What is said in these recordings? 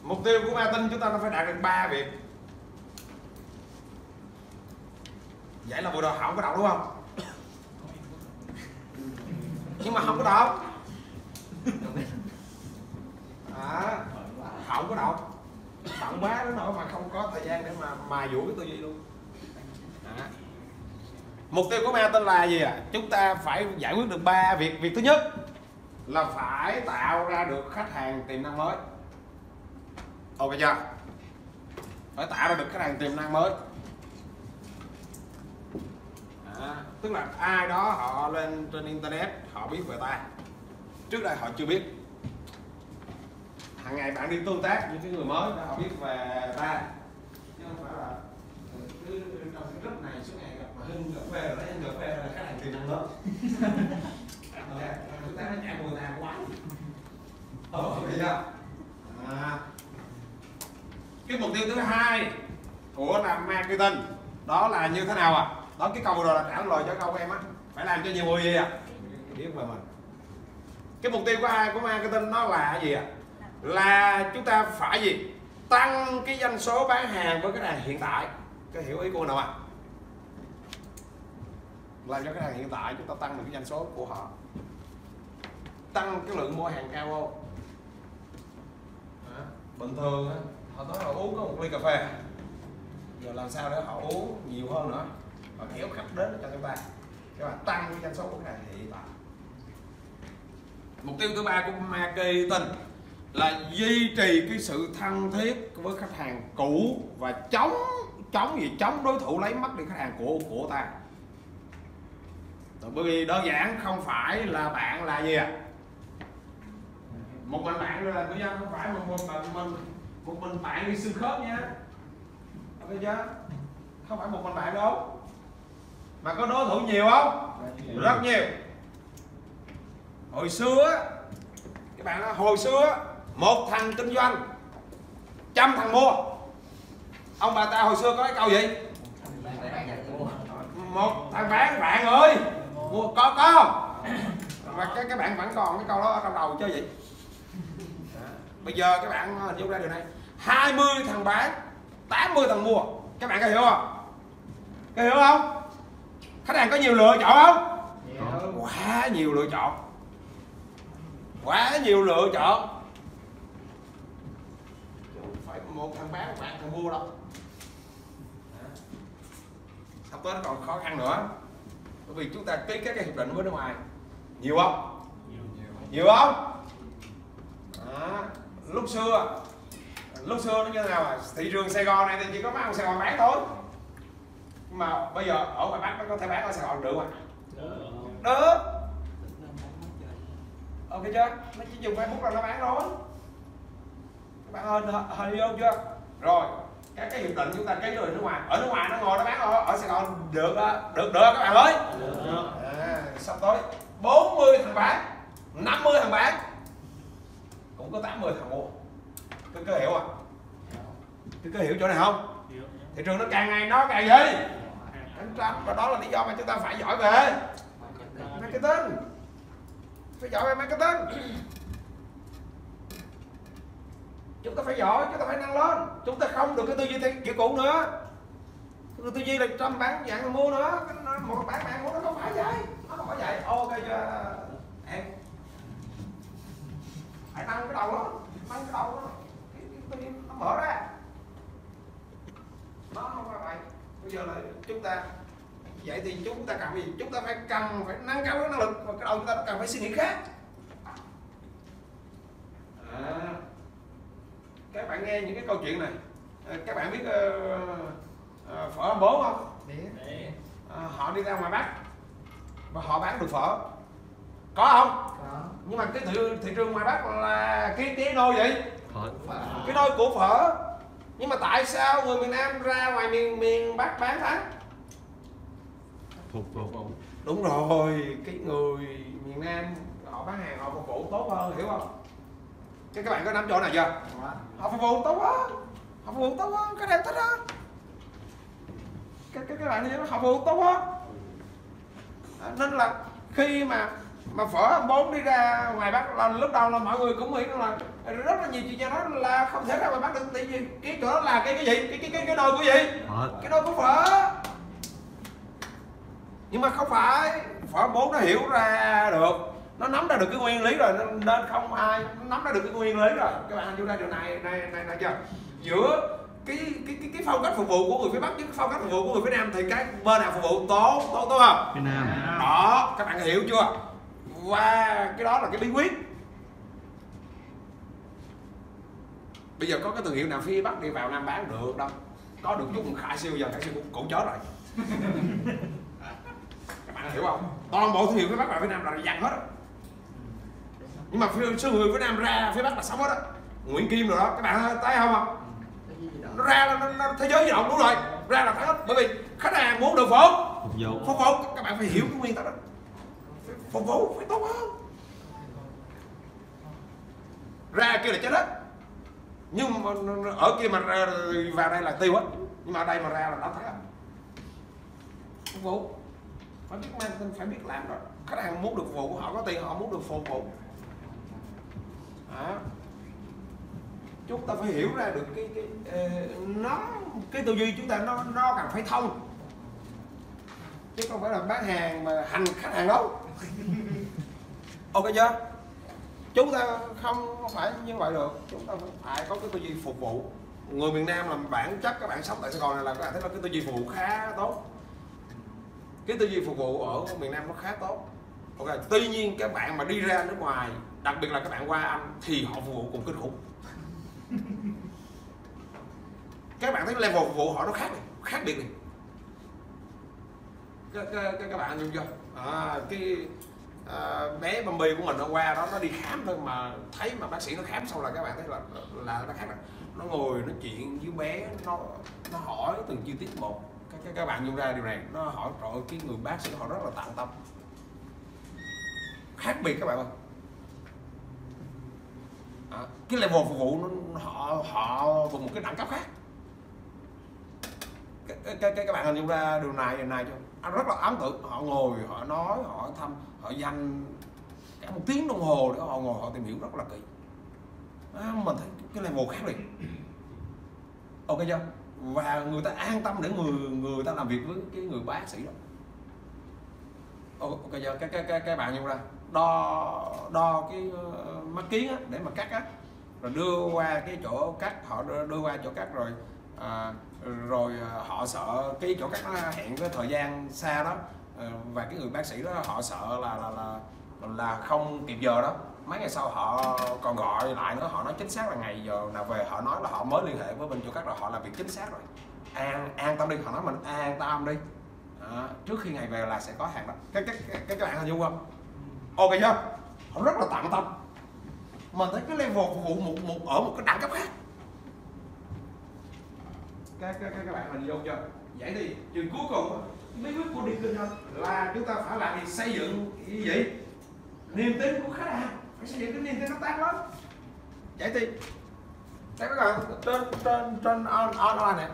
Mục tiêu của Martin chúng ta nó phải đạt được 3 việc. Vậy là vừa rồi họ không có đọc đúng không? Nhưng mà không có đọc. Họ không có đọc. Bận quá đến nỗi mà không có thời gian để mà mài dũa cái tư duy luôn. Mục tiêu của Martin là gì ạ? Chúng ta phải giải quyết được 3 việc. Việc thứ nhất là phải tạo ra được khách hàng tiềm năng mới. Ok chưa? Phải tạo ra được khách hàng tiềm năng mới. Tức là ai đó họ lên trên internet họ biết về ta, trước đây họ chưa biết. Hàng ngày bạn đi tương tác với cái người mới họ biết về ta, chứ không phải là cứ trong cái group này suốt ngày gặp mà Hưng gặp về rồi em gặp về là khách hàng tiềm năng lớn. Chúng ta nó chạy mùa tàn quá. Bây giờ cái mục tiêu thứ hai của làm marketing đó là như thế nào ạ? Đó, cái câu vừa rồi là trả lời cho câu của em á, phải làm cho nhiều người gì ạ? Biết về mình. Cái mục tiêu của marketing nó là gì ạ? Là chúng ta phải gì? Tăng cái doanh số bán hàng với cái hàng hiện tại. Cái hiểu ý cô nào ạ? Làm cho cái hàng hiện tại chúng ta tăng được cái doanh số của họ, tăng cái lượng mua hàng cao hơn. Bình thường họ nói họ uống có một ly cà phê, giờ làm sao để họ uống nhiều hơn nữa, họ kéo khách đến cho chúng ta, các bạn tăng cái doanh số của khách hàng hiện tại. Mục tiêu thứ ba của marketing là duy trì cái sự thân thiết với khách hàng cũ và chống đối thủ lấy mất đi khách hàng của ta. Bởi vì đơn giản không phải là bạn là gì ạ? Một mình bạn là người dân, không phải một mình bạn đi xương khớp nha. Ok chưa? Không phải một mình bạn đâu. Mà có đối thủ nhiều không? Rất nhiều. Hồi xưa các bạn nói, hồi xưa một thằng kinh doanh 100 thằng mua. Ông bà ta hồi xưa có cái câu gì? Một thằng bán bạn ơi, mua có không? Và các bạn vẫn còn cái câu đó ở trong đầu chứ gì? Bây giờ các bạn hình dung ra điều này, 20 thằng bán, 80 thằng mua. Các bạn có hiểu không? Có hiểu không? Khách hàng có nhiều lựa chọn không? Quá nhiều lựa chọn. Quá nhiều lựa chọn. Không phải một thằng bán, bạn thằng mua đâu. Sắp tới nó còn khó khăn nữa. Bởi vì chúng ta ký các cái hiệp định với nước ngoài. Nhiều không? Nhiều không? Lúc xưa nó như thế nào à? Thị trường Sài Gòn này thì chỉ có mấy ông Sài Gòn bán thôi. Nhưng mà bây giờ ở ngoài Bắc nó có thể bán ở Sài Gòn được mà. Được. Ok chưa? Nó chỉ dùng Facebook là nó bán thôi. Các bạn hình vô chưa? Rồi, các cái hiệp định chúng ta ký rồi nước ngoài. Ở nước ngoài nó ngồi nó bán ở Sài Gòn được các bạn ơi. Sắp tới 40 thằng bán, 50 thằng bán, cũng có 80 thằng mua. Cứ hiểu à? Cứ hiểu chỗ này không? Thị trường nó càng ngày nó càng gì? Và đó là lý do mà chúng ta phải giỏi về marketing. Phải giỏi về marketing. Chúng ta phải giỏi, chúng ta phải nâng lên. Chúng ta không được cái tư duy kiểu cũ nữa. Cái tư duy là trăm bán dạng mua nữa. Một bán bạn mua nó không phải vậy. Nó không phải vậy. Ok chưa em? Hãy nâng cái đầu đó. Nâng cái đầu đó. Nó mở ra. Nó không phải vậy. Bây giờ là chúng ta vậy thì chúng ta cần gì? Chúng ta phải nâng cao cái năng lực, và cái đầu chúng ta cần phải suy nghĩ khác. Các bạn nghe những cái câu chuyện này, các bạn biết phở Hầm Bố không? Họ đi ra ngoài Bắc và họ bán được phở, có không? Có. Nhưng mà cái thị trường ngoài Bắc là cái nôi gì? Cái nôi của phở. Nhưng mà tại sao người miền Nam ra ngoài miền Bắc bán thắng? Phục vụ. Đúng rồi, cái người miền Nam họ bán hàng họ phục vụ tốt hơn, hiểu không? Các bạn có nắm chỗ này chưa? Họ phục vụ tốt quá, họ phục vụ tốt quá, cái này thích đó. Các bạn thấy họ phục vụ tốt quá. Nên là khi mà Mà phở 4 đi ra ngoài Bắc là lúc đầu là mọi người cũng nghĩ là rất là nhiều chị nhà nói là không thể ra ngoài Bắc được, tại vì cái chỗ đó là cái gì, cái nồi của gì, cái nồi của phở. Nhưng mà không phải, phở 4 nó hiểu ra được, nó nắm ra được cái nguyên lý rồi, nên không ai nắm ra được cái nguyên lý rồi. Các bạn vô ra điều này chưa? Giữa cái phong cách phục vụ của người phía Bắc với cái phong cách phục vụ của người phía Nam thì cái bên nào phục vụ tốt không? Phía Nam. Đó, các bạn hiểu chưa? Và cái đó là cái bí quyết. Bây giờ có cái thương hiệu nào phía Bắc đi vào Nam bán được đâu. Có được chút Khải Siêu, giờ Khải Siêu cũng chết rồi. Các bạn hiểu không? Toàn bộ thương hiệu phía Bắc vào phía Nam là dặn hết. Nhưng mà số người phía Nam ra phía Bắc là sống hết á. Nguyễn Kim rồi đó, các bạn thấy không? Nó ra là nó thế giới di động, đúng rồi. Ra là thấy hết, bởi vì khách hàng muốn được phục vụ. Các bạn phải hiểu cái nguyên tắc đó. Phục vụ phải tốt hơn. Ra kia là chết hết. Nhưng mà ở kia mà vào đây là tiêu hết. Nhưng mà ở đây mà ra là đã thấy hết. Phục vụ phải biết mang tin, phải biết làm đó. Khách hàng muốn được phục vụ, họ có tiền họ muốn được phục vụ. Đó. Chúng ta phải hiểu ra được cái tư duy chúng ta nó cần phải thông, chứ không phải là bán hàng mà hành khách hàng đâu. Ok chưa? Chúng ta không phải như vậy được, chúng ta phải có cái tư duy phục vụ. Người miền Nam là bản chất các bạn sống tại Sài Gòn này là các bạn thấy là cái tư duy phục vụ khá tốt. Cái tư duy phục vụ ở miền Nam nó khá tốt. Ok, tuy nhiên các bạn mà đi ra nước ngoài, đặc biệt là các bạn qua Anh thì họ phục vụ cùng kinh khủng. Các bạn thấy level phục vụ họ nó khác biệt này. Các bạn nhìn chưa? Bé Bambi của mình nó qua đó nó đi khám thôi mà thấy mà bác sĩ nó khám xong là các bạn thấy là nó khác rồi. Nó ngồi nói chuyện với bé, nó hỏi từng chi tiết một. Các bạn nhìn ra điều này, nó hỏi trời ơi, cái người bác sĩ họ rất là tận tâm. Khác biệt các bạn ơi. Cái level phục vụ họ thuộc một cái đẳng cấp khác. Các bạn hình dung ra điều này chưa? Rất là ấn tượng. Họ ngồi, họ nói, họ thăm, họ dành cả 1 tiếng đồng hồ để họ ngồi họ tìm hiểu rất là kỹ. Mình thấy cái level khác liền. Ok chưa? Và người ta an tâm để người ta làm việc với cái người bác sĩ đó. Ok chưa? Các bạn nhìn ra đo cái mắt kiến á, để mà cắt á, rồi đưa qua cái chỗ cắt, họ đưa qua chỗ cắt rồi rồi họ sợ cái chỗ cắt nó hẹn cái thời gian xa đó, và cái người bác sĩ đó họ sợ là không kịp giờ đó. Mấy ngày sau họ còn gọi lại nữa, họ nói chính xác là ngày giờ nào về, họ nói là họ mới liên hệ với bên chỗ cắt rồi, họ làm việc chính xác rồi. An tâm đi, họ nói mình an tâm đi. Trước khi ngày về là sẽ có hàng đó. Các bạn hình dung không? Ok chưa? Họ rất là tận tâm. Mình thấy cái level phục vụ ở một cái đẳng cấp khác. Các bạn hình dung chưa? Vậy thì chừng cuối cùng bí quyết của đi kinh doanh là chúng ta phải làm gì? Xây dựng cái gì? Niềm tin của khách hàng. Phải xây dựng cái niềm tin nó tác lớn. Vậy thì các bạn trên online này,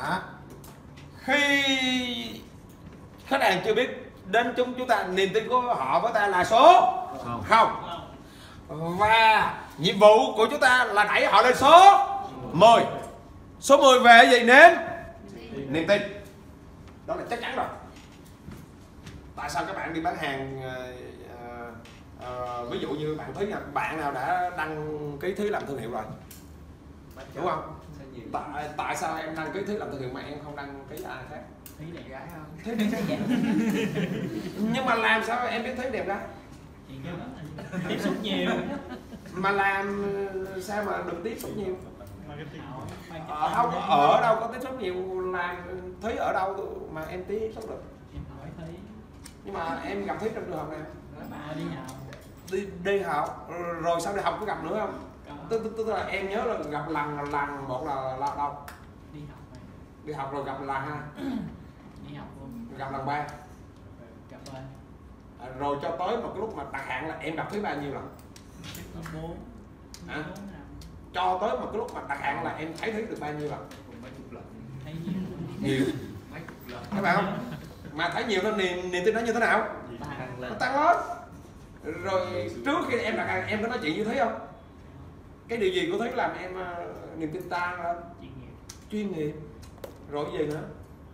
khi khách hàng chưa biết đến chúng ta, niềm tin của họ với ta là số không. Và nhiệm vụ của chúng ta là đẩy họ lên số 10. Số 10 về gì? Niềm tin. Đó là chắc chắn rồi. Tại sao các bạn đi bán hàng, ví dụ như bạn thấy bạn nào đã đăng ký thí làm thương hiệu rồi, đúng không? Tại sao em đăng ký thí làm thương hiệu mà em không đăng ký ai khác? Thí đẹp gái không? Thí đẹp gái. Nhưng mà làm sao em biết thí đẹp gái? Tiếp xúc nhiều. Mà làm sao mà đừng tiếp xúc nhiều? Không, ở đâu có tiếp xúc nhiều, làm thí ở đâu mà em tiếp xúc được? Em hỏi Thí. Nhưng mà em gặp Thí trong trường hợp nào? Bà đi học. Đi học, rồi sau đi học có gặp nữa không? Tức là em nhớ là gặp lần một là đâu? Đi học rồi. Đi học rồi gặp lần 2. Đi học luôn. Gặp lần 3. Gặp ơi. Rồi cho tới một cái lúc mà đặt hạn là em gặp Thí bao nhiêu lần? 4. Cho tới một cái lúc mà đặt hạn là em thấy Thí được bao nhiêu lần? Mấy chục lần. Thấy nhiều. Nhiều. Mấy chục lần. Các bạn không? Mà thấy nhiều nên niềm tin nó như thế nào? Nó tăng lên. Rồi trước khi em đặt hàng em có nói chuyện với Thúy không? Cái điều gì của Thúy làm em niềm tin ta lên? Chuyên nghiệp. Rồi cái gì nữa?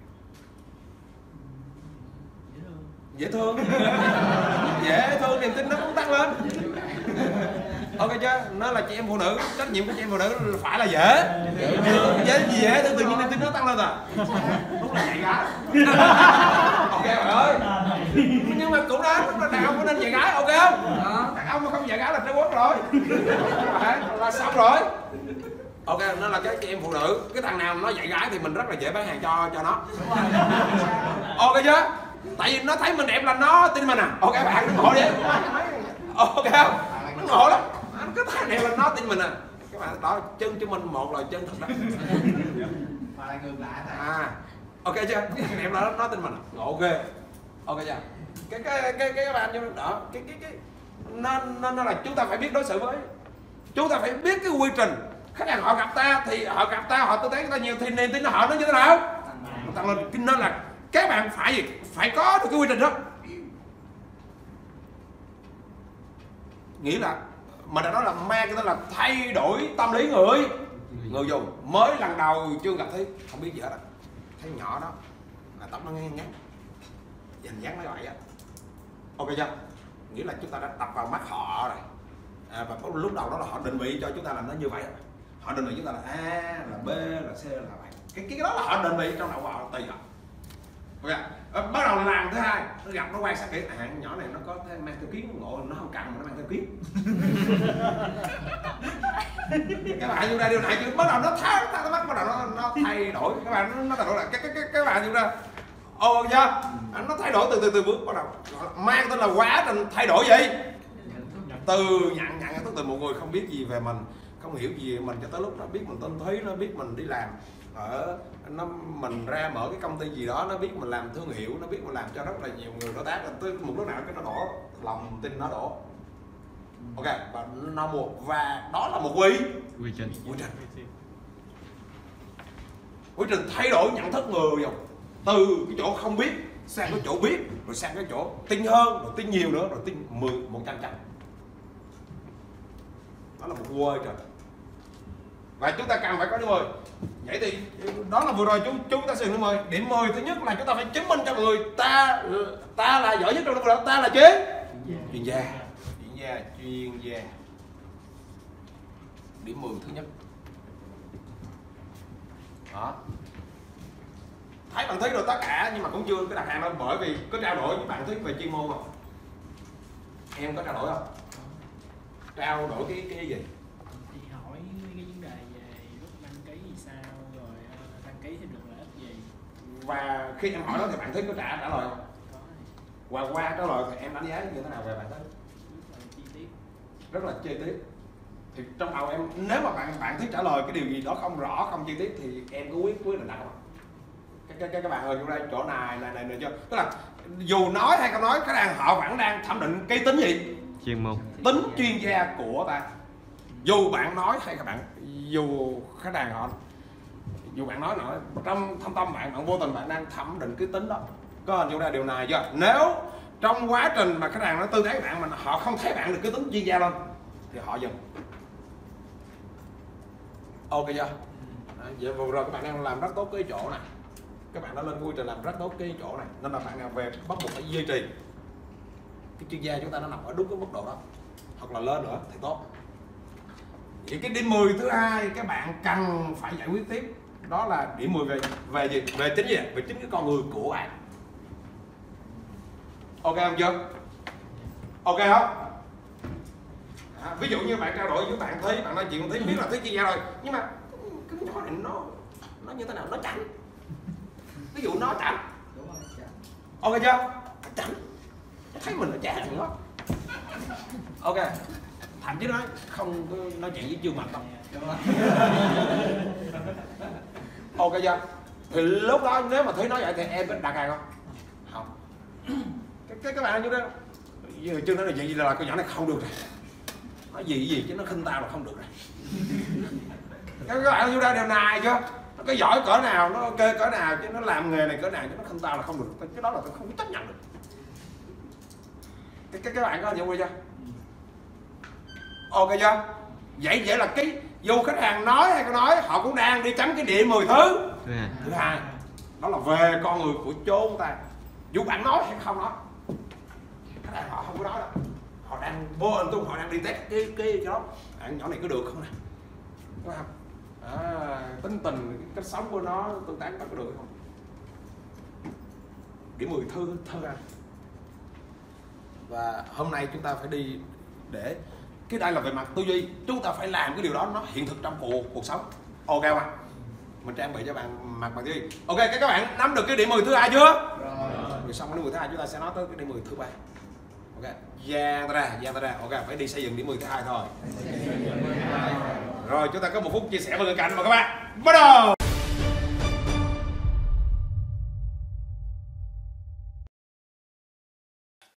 Dễ thương. Dễ thương, niềm tin nó cũng tăng lên. Ok chưa? Nó là chị em phụ nữ, trách nhiệm của chị em phụ nữ phải là dễ. Dễ tự nhiên niềm tin nó tăng lên à? Đúng là dạy gái. Ok bạn ơi. Nhưng mà cũng đó, đàn ông có nên dạy gái, ok không? Đàn ông mà không dạy gái là trái quất rồi. Là xong rồi. Ok, nó là cái chị em phụ nữ. Cái thằng nào nó dạy gái thì mình rất là dễ bán hàng cho nó. Ok chưa? Tại vì nó thấy mình đẹp là nó tin mình à. Ok bạn, đừng ngộ đi. Ok không? Nó ngộ lắm. Cái thằng này là nó tin mình à. Các bạn đó, chân cho mình một là chân thật đó. Mà lại ngược lại thôi. Ok chưa? Cái thằng đẹp là nó tin mình à. Ok. Ok chưa? Cái bạn cho đó, nó là chúng ta phải biết đối xử với. Chúng ta phải biết cái quy trình. Khách hàng họ gặp ta thì họ tư tế chúng ta nhiều thì niềm tin họ nó như thế nào? Tăng lên. Nên là các bạn phải có được cái quy trình đó. Nghĩa là mình đã nói là mang cái tên là thay đổi tâm lý người dùng. Mới lần đầu chưa gặp thấy không biết gì hết á, thấy nhỏ đó là tóc nó ngắn dành dáng nó vậy á. Ok chưa? Nghĩa là chúng ta đã đập vào mắt họ rồi. Và lúc đầu đó là họ định vị cho chúng ta là nó như vậy. Họ định vị chúng ta là A, là B, là C, là vậy. Cái đó là họ định vị trong đầu họ, tùy họ. Ok. Bắt đầu làm thứ hai, nó gặp nó quan sát kỹ, nhỏ này nó có mang theo kiến, ngộ nó không cần mà nó mang theo kiến. Các bạn vô ra điều này chứ bắt đầu nó bắt đầu nó thay đổi. Các bạn nó thay đổi lại các bạn vô ra. Ok chưa? Nó thay đổi từ bước bắt đầu mang tên là quá trình thay đổi gì? Từ nhận thức từ một người không biết gì về mình, không hiểu gì về mình cho tới lúc nó biết mình tên Thúy, nó biết mình đi làm mình ra mở cái công ty gì đó, nó biết mình làm thương hiệu, nó biết mình làm cho rất là nhiều người đối tác, tới một lúc nào cái nó đổ lòng tin nó đổ. Ok, và nó mua, và đó là một quy trình thay đổi nhận thức người dùng từ cái chỗ không biết sang cái chỗ biết, rồi sang cái chỗ tin hơn, rồi tin nhiều nữa, rồi tin 100%. Đó là một quy trình. Và chúng ta cần phải có điểm 10. Vậy thì đó là vừa rồi chúng ta sử dụng điểm 10. Điểm 10 thứ nhất là chúng ta phải chứng minh cho mọi người ta là giỏi nhất trong lĩnh vực đó, ta là chuyên gia. Điểm 10 thứ nhất. Đó. Thấy bạn Thúy rồi tất cả nhưng mà cũng chưa cái đặt hàng đâu, bởi vì có trao đổi với bạn Thúy về chuyên môn không? Em có trao đổi không? Trao đổi cái gì? Thì hỏi mấy cái vấn đề về lúc đăng ký gì sao, rồi đăng ký thêm được lợi ích gì. Và khi em hỏi đó thì bạn Thúy có trả lời không? Có. Và qua trả lời thì em đánh giá như thế nào về bạn Thúy? Rất là chi tiết. Thì trong đầu em, nếu mà bạn Thúy trả lời cái điều gì đó không rõ, không chi tiết thì em có quyết định đặt không? Các bạn ơi, vô đây chỗ này chưa? Tức là dù nói hay không nói, họ vẫn đang thẩm định cái tính gì? Chuyên môn. Tính chuyên gia của ta. Dù bạn nói hay các bạn, dù khách hàng họ, dù bạn nói trong thâm tâm bạn vô tình bạn đang thẩm định cái tính đó. Có hình dung ra điều này chưa? Nếu trong quá trình mà khách hàng nó tư thế bạn mà họ không thấy bạn được cái tính chuyên gia lên thì họ dừng. Ok chưa? Vậy vừa rồi các bạn đang làm rất tốt cái chỗ này. Các bạn đã lên quy trình làm rất tốt cái chỗ này, nên là bạn nào về bắt buộc phải duy trì cái chuyên gia chúng ta nó nằm ở đúng cái mức độ đó, hoặc là lên nữa thì tốt. Vậy cái điểm 10 thứ hai các bạn cần phải giải quyết tiếp, đó là điểm 10 về gì? Về chính gì? Về chính cái con người của bạn. Ok không chưa? Ok không? Ví dụ như bạn trao đổi với bạn Thúy, bạn nói chuyện với Thúy biết là Thúy chuyên gia rồi, nhưng mà cái nhỏ này nó như thế nào? Nó chảnh. Ví dụ nó chảnh. Ok chưa? Chảnh. Thấy mình nó chả nữa. Ok. Thậm chí nói không nói chuyện với Trương Mạnh đâu. Ok chưa? Thì lúc đó nếu mà Thúy nói vậy thì em có đặt hàng không? Không. Các bạn như đó. Trương nói là gì là con nhỏ này không được rồi. Nói gì chứ nó khinh tao là không được rồi. Các bạn vô ra điều này chưa? Nó có giỏi cỡ nào, nó ok cỡ nào, chứ nó làm nghề này cỡ nào chứ nó khinh tao là không được. Cái đó là tôi không chấp nhận được. Các bạn có nhận chưa? Ok chưa? Vậy là cái dù khách hàng nói hay có nói, họ cũng đang đi chấm cái điểm 10 thứ. Thứ hai, đó là về con người của chốn ta. Dù bạn nói hay không nói, khách hàng họ không có nói đâu. Họ đang vô hình dung, họ đang đi test cái đó. Nhỏ này có được không nè? Có không? Tính tình, cách sống của nó, tương tác có được không? Điểm 10 thư ra. Và hôm nay chúng ta phải đi để cái đây là về mặt tư duy, chúng ta phải làm cái điều đó nó hiện thực trong cuộc sống. Ok không ạ? Mình trang bị cho bạn mặt bằng tư duy. Ok, các bạn nắm được cái điểm 10 thứ hai chưa? Rồi xong cái điểm 10 thứ hai chúng ta sẽ nói tới cái điểm 10 thứ ba. Ok, dàn ta ra. Ok, phải đi xây dựng điểm 10 thứ hai thôi. Rồi chúng ta có 1 phút chia sẻ với người cạnh mà các bạn. Bắt đầu.